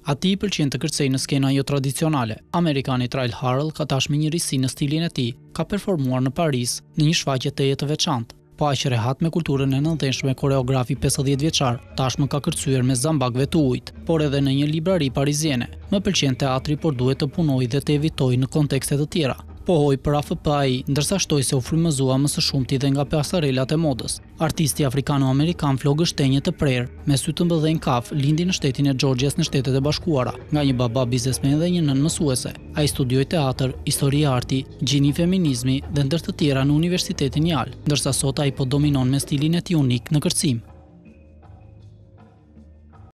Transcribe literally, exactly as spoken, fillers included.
Ati i pëlqen të kërcej në skena jo tradicionale. Amerikani Trail Harrell ka tashmë një risi në stilin e tij, ka performuar në Paris në një shfaqje teje të veçantë. Po aq rehat me kulturën e nënteshme, koreografi pesëdhjetë vjeçar tashmë ka kërcyer me zambakve të ujit, por edhe në një librari pariziene. Më pëlqen teatri, por duhet të punoj dhe të evitoj në kontekste të tjera. Pohoj për A F P ai, ndërsa shtoi se u frymëzua më së shumti dhe nga pasarelat e modës. Artisti afrikano-amerikan flogë shtënje të prerë, me sy të mbëdhenj kaf, lindi në shtetin e Georgias në Shtetet e Bashkuara, nga një baba biznesmen dhe një nën mësuese. Ai studioi teatr, histori e arti, gjini feminizmi dhe ndër të tjera në Universitetin Yale, ndërsa sot ai po dominon me stilin e tij unik në kërcim.